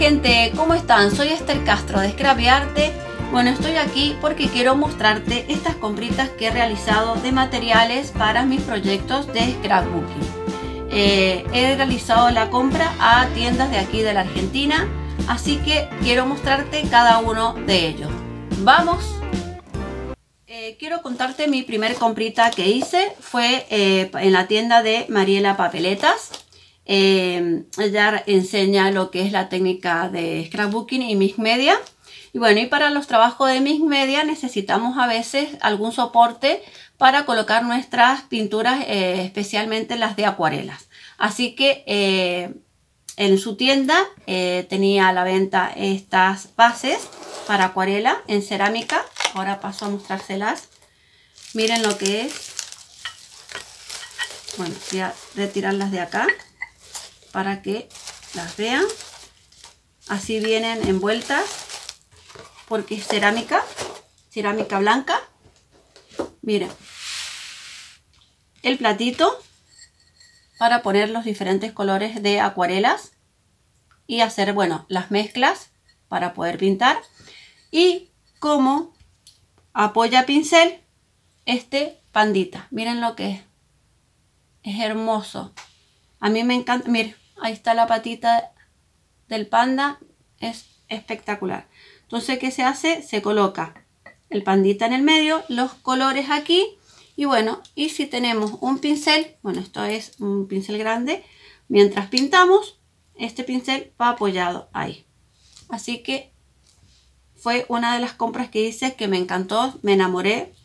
gente, ¿cómo están? Soy Esther Castro de Scrapyarte. Bueno, estoy aquí porque quiero mostrarte estas compritas que he realizado de materiales para mis proyectos de scrapbooking. He realizado la compra a tiendas de aquí de la Argentina, así que quiero mostrarte cada uno de ellos. ¡Vamos! Quiero contarte mi primer comprita que hice. Fue en la tienda de Mariela Papeletas. Ella enseña lo que es la técnica de scrapbooking y mixed media. Y bueno, y para los trabajos de mixed media necesitamos a veces algún soporte para colocar nuestras pinturas, especialmente las de acuarelas. Así que en su tienda tenía a la venta estas bases para acuarela en cerámica. Ahora paso a mostrárselas. Miren lo que es. Bueno, voy a retirarlas de acá para que las vean. Así vienen envueltas porque es cerámica blanca. Miren, el platito para poner los diferentes colores de acuarelas y hacer, bueno, las mezclas para poder pintar. Y como apoya pincel este pandita, miren lo que es hermoso. A mí me encanta. Miren, ahí está la patita del panda, es espectacular. Entonces, ¿qué se hace? Se coloca el pandita en el medio, los colores aquí. Y bueno, y si tenemos un pincel, bueno, esto es un pincel grande, mientras pintamos, este pincel va apoyado ahí. Así que fue una de las compras que hice que me encantó, me enamoré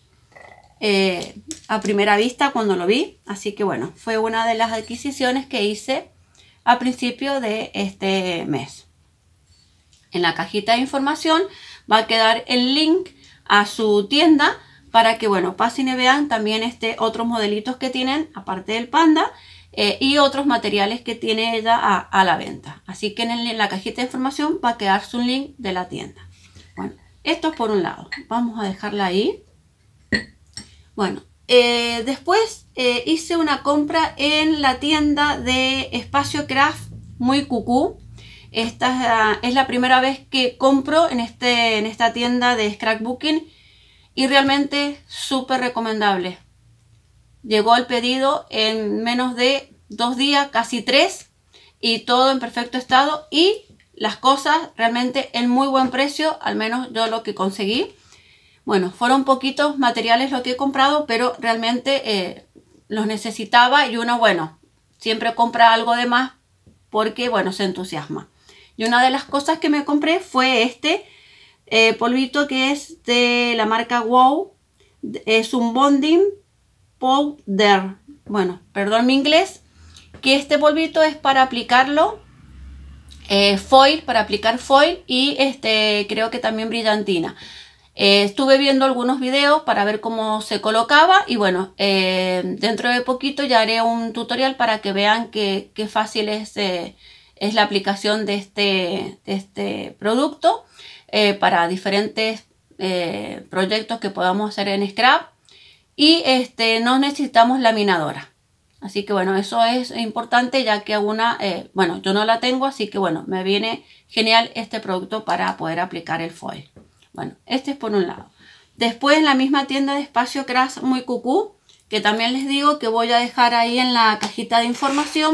a primera vista cuando lo vi. Así que bueno, fue una de las adquisiciones que hice a principio de este mes. En la cajita de información va a quedar el link a su tienda para que, bueno, pasen y vean también otros modelitos que tienen, aparte del panda, y otros materiales que tiene ella a la venta. Así que en la cajita de información va a quedar su link de la tienda. Bueno, esto es por un lado. Vamos a dejarla ahí. Bueno, después hice una compra en la tienda de Espacio Craft Muy Cucú. Esta es la primera vez que compro en esta tienda de scrapbooking y realmente súper recomendable. Llegó el pedido en menos de 2 días, casi 3, y todo en perfecto estado y las cosas realmente en muy buen precio, al menos yo lo que conseguí. Bueno, fueron poquitos materiales lo que he comprado, pero realmente los necesitaba y uno, bueno, siempre compra algo de más porque, bueno, se entusiasma. Y una de las cosas que me compré fue este polvito que es de la marca Wow. Es un bonding powder. Bueno, perdón mi inglés. Que este polvito es para aplicarlo foil, para aplicar foil y creo que también brillantina. Estuve viendo algunos videos para ver cómo se colocaba y bueno, dentro de poquito ya haré un tutorial para que vean qué fácil es la aplicación de este producto para diferentes proyectos que podamos hacer en scrap y no necesitamos laminadora. Así que bueno, eso es importante ya que bueno, yo no la tengo, así que bueno, me viene genial este producto para poder aplicar el foil. Bueno, este es por un lado. Después en la misma tienda de Espacio Craft Muy Cucú, que también les digo que voy a dejar ahí en la cajita de información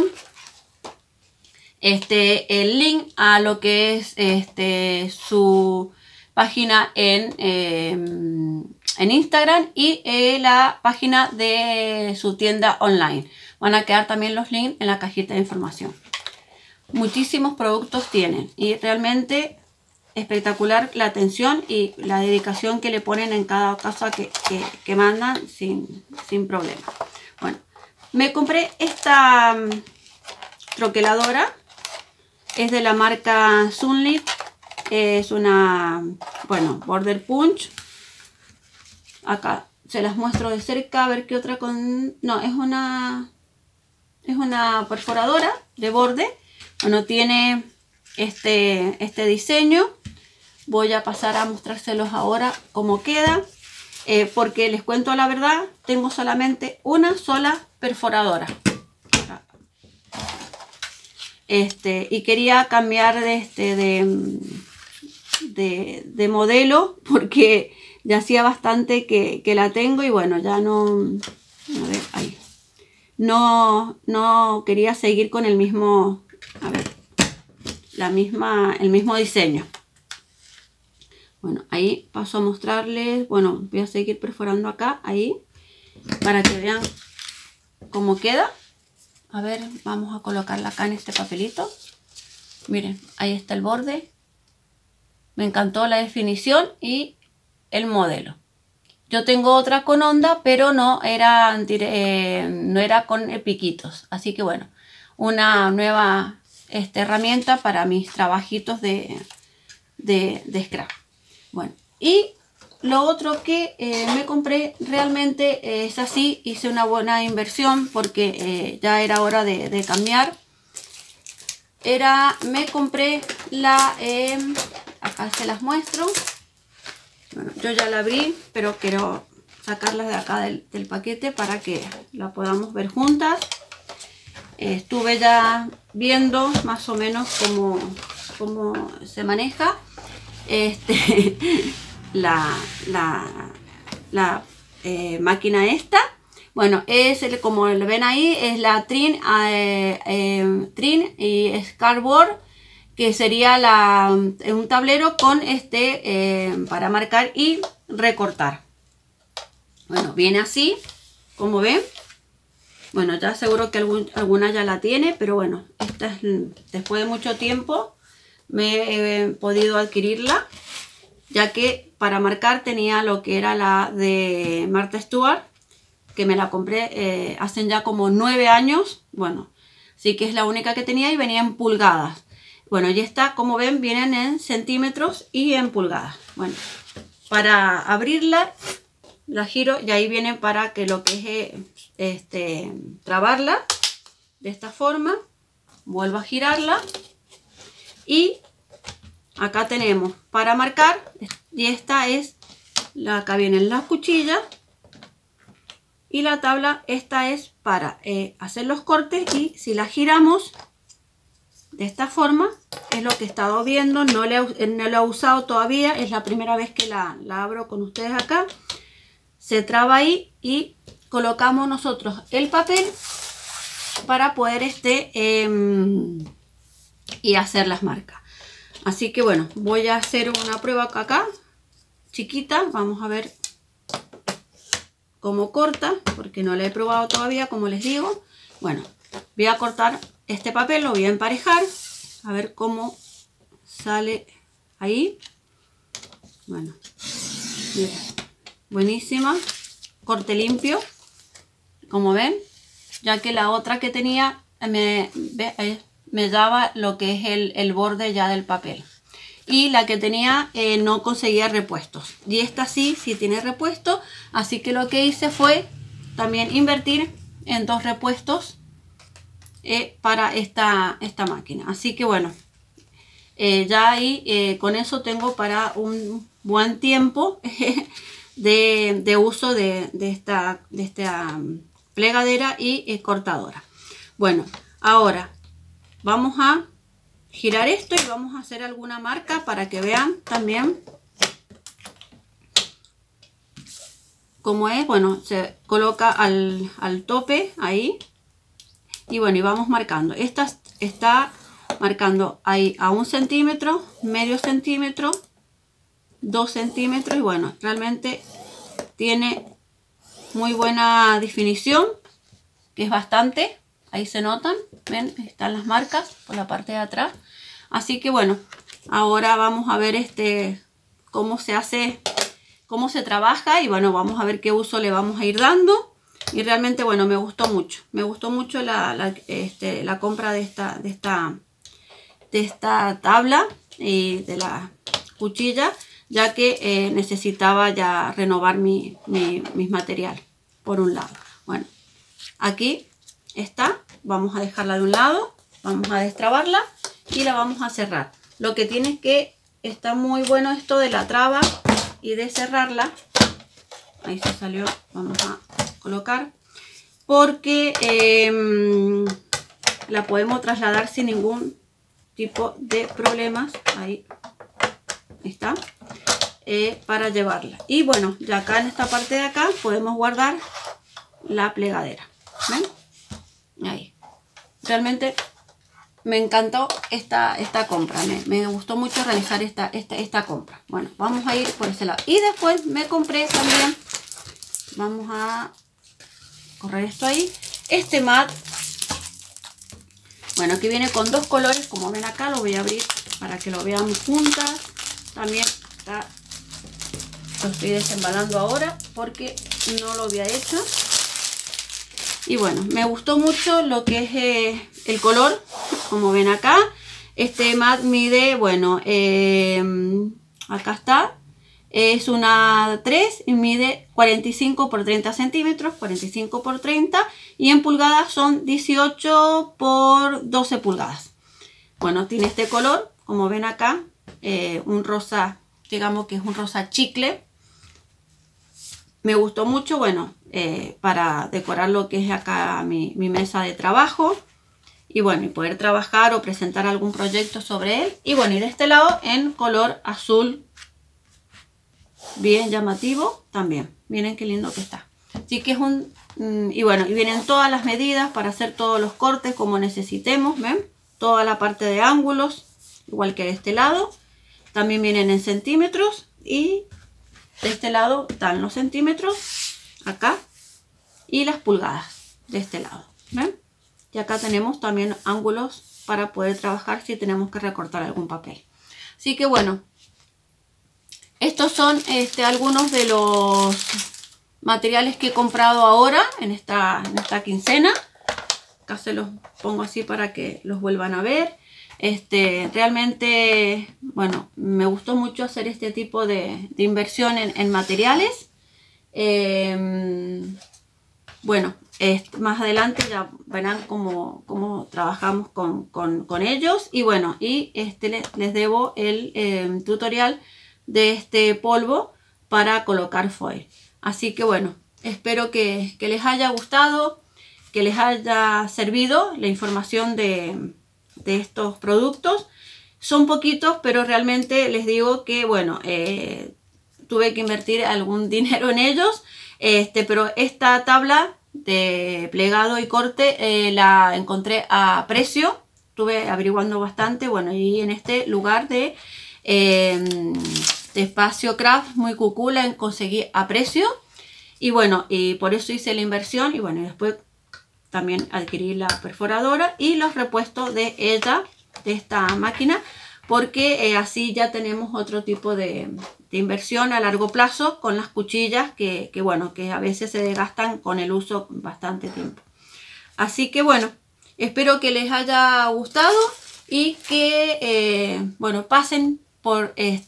el link a lo que es su página en Instagram y la página de su tienda online. Van a quedar también los links en la cajita de información. Muchísimos productos tienen y realmente espectacular la atención y la dedicación que le ponen en cada cosa que mandan sin problema. Bueno, me compré esta troqueladora. Es de la marca Sunlit. Es una, bueno, border punch. Acá se las muestro de cerca a ver qué otra con... No, es una perforadora de borde. Bueno, tiene este diseño. Voy a pasar a mostrárselos ahora cómo queda. Porque les cuento la verdad, tengo solamente una sola perforadora. y quería cambiar de modelo porque ya hacía bastante que la tengo y bueno, ya no, a ver, ahí, no quería seguir con el mismo, a ver, el mismo diseño. Bueno, ahí paso a mostrarles, bueno, voy a seguir perforando acá, ahí, para que vean cómo queda. A ver, vamos a colocarla acá en este papelito. Miren, ahí está el borde. Me encantó la definición y el modelo. Yo tengo otra con onda, pero no era con piquitos. Así que bueno, una nueva herramienta para mis trabajitos de scrap. Bueno, y lo otro que me compré realmente es así, hice una buena inversión porque ya era hora de cambiar. Me compré acá se las muestro. Bueno, yo ya la abrí, pero quiero sacarlas de acá del paquete para que la podamos ver juntas. Estuve ya viendo más o menos cómo se maneja la máquina esta. Bueno, como lo ven ahí, es la Trin y Scarborough, que sería un tablero con para marcar y recortar. Bueno, viene así, como ven. Bueno, ya seguro que alguna ya la tiene, pero bueno, esta es, después de mucho tiempo me he podido adquirirla, ya que para marcar tenía lo que era la de Martha Stewart, que me la compré hace ya como 9 años. Bueno, sí que es la única que tenía y venía en pulgadas. Bueno, y esta, como ven, vienen en centímetros y en pulgadas. Bueno, para abrirla, la giro y ahí viene para que lo que es trabarla de esta forma. Vuelvo a girarla y acá tenemos para marcar, y esta es acá vienen las cuchillas y la tabla. Esta es para hacer los cortes, y si la giramos de esta forma, es lo que he estado viendo. No lo he usado todavía, es la primera vez que la abro con ustedes acá. Se traba ahí y colocamos nosotros el papel para poder y hacer las marcas. Así que bueno, voy a hacer una prueba acá chiquita. Vamos a ver cómo corta, porque no la he probado todavía, como les digo. Bueno, voy a cortar este papel, lo voy a emparejar, a ver cómo sale ahí. Bueno, miren, buenísima, corte limpio, como ven, ya que la otra que tenía me daba lo que es el borde ya del papel, y la que tenía no conseguía repuestos, y esta sí tiene repuesto. Así que lo que hice fue también invertir en 2 repuestos para esta máquina. Así que bueno, ya ahí con eso tengo para un buen tiempo de uso de esta plegadera y cortadora. Bueno, ahora vamos a girar esto y vamos a hacer alguna marca para que vean también cómo es. Bueno, se coloca al tope ahí, y bueno, y vamos marcando. Esta está marcando ahí a 1 centímetro, medio centímetro, 2 centímetros, y bueno, realmente tiene muy buena definición, que es bastante. Ahí se notan, ven, están las marcas por la parte de atrás. Así que bueno, ahora vamos a ver cómo se hace, cómo se trabaja, y bueno, vamos a ver qué uso le vamos a ir dando. Y realmente bueno, me gustó mucho la compra de esta tabla y de la cuchilla, ya que necesitaba ya renovar mis materiales por un lado. Bueno, aquí está, vamos a dejarla de un lado, vamos a destrabarla y la vamos a cerrar. Lo que tiene es que está muy bueno esto de la traba y de cerrarla. Ahí se salió, vamos a colocar, porque la podemos trasladar sin ningún tipo de problemas. Ahí está. Para llevarla. Y bueno, ya acá en esta parte de acá podemos guardar la plegadera. ¿Ven? Ahí. Realmente me encantó esta compra. Me gustó mucho realizar esta compra. Bueno, vamos a ir por ese lado. Y después me compré también, vamos a correr esto ahí, este mat. Bueno, que viene con dos colores, como ven acá. Lo voy a abrir para que lo veamos juntas. También está, lo estoy desembalando ahora porque no lo había hecho. Y bueno, me gustó mucho lo que es el color, como ven acá. Este mat mide, bueno, acá está, es una 3 y mide 45 por 30 centímetros, 45 por 30, y en pulgadas son 18 por 12 pulgadas. Bueno, tiene este color, como ven acá, un rosa, digamos que es un rosa chicle. Me gustó mucho, bueno, para decorar lo que es acá mi mesa de trabajo. Y bueno, y poder trabajar o presentar algún proyecto sobre él. Y bueno, y de este lado en color azul, bien llamativo también. Miren qué lindo que está. Así que es un... y bueno, y vienen todas las medidas para hacer todos los cortes como necesitemos, ¿ven? Toda la parte de ángulos, igual que de este lado. También vienen en centímetros y... de este lado están los centímetros, acá, y las pulgadas de este lado. ¿Ven? Y acá tenemos también ángulos para poder trabajar si tenemos que recortar algún papel. Así que bueno, estos son algunos de los materiales que he comprado ahora en esta quincena. Acá se los pongo así para que los vuelvan a ver. Realmente, bueno, me gustó mucho hacer este tipo de inversión en materiales. Bueno, más adelante ya verán cómo trabajamos con ellos. Y bueno, y les debo el tutorial de este polvo para colocar foil. Así que bueno, espero que les haya gustado, que les haya servido la información de estos productos. Son poquitos, pero realmente les digo que bueno, tuve que invertir algún dinero en ellos, pero esta tabla de plegado y corte la encontré a precio. Estuve averiguando bastante, bueno, y en este lugar de Espacio Craft muy cucú la conseguí a precio. Y bueno, y por eso hice la inversión. Y bueno, y después también adquirí la perforadora y los repuestos de ella, de esta máquina, porque así ya tenemos otro tipo de inversión a largo plazo con las cuchillas que bueno, que a veces se desgastan con el uso bastante tiempo. Así que bueno, espero que les haya gustado y que bueno, pasen por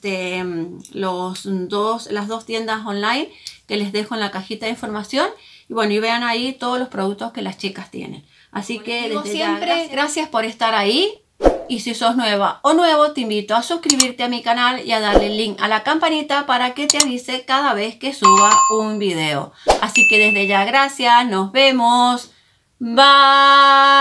las dos tiendas online que les dejo en la cajita de información. Y bueno, y vean ahí todos los productos que las chicas tienen. Así que desde siempre, gracias por estar ahí. Y si sos nueva o nuevo, te invito a suscribirte a mi canal y a darle el link a la campanita para que te avise cada vez que suba un video. Así que desde ya, gracias. Nos vemos. Bye.